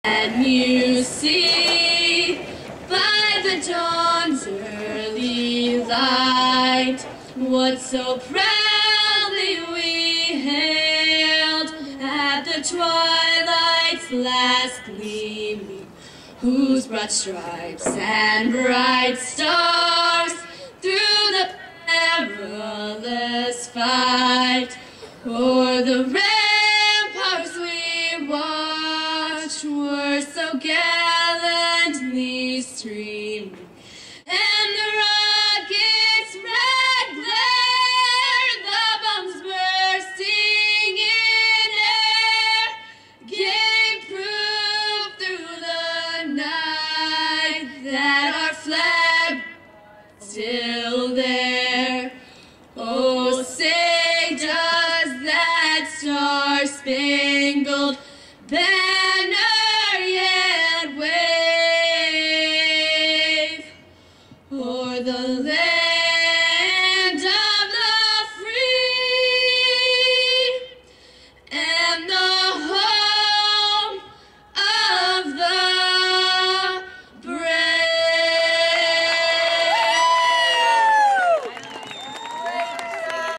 And you see by the dawn's early light what so proudly we hailed at the twilight's last gleaming, whose broad stripes and bright stars through the perilous fight o'er the ramparts we watched were so gallantly streaming, and the rocket's red glare, the bombs bursting in air, gave proof through the night that our flag was still there. Oh, say does that star-spangled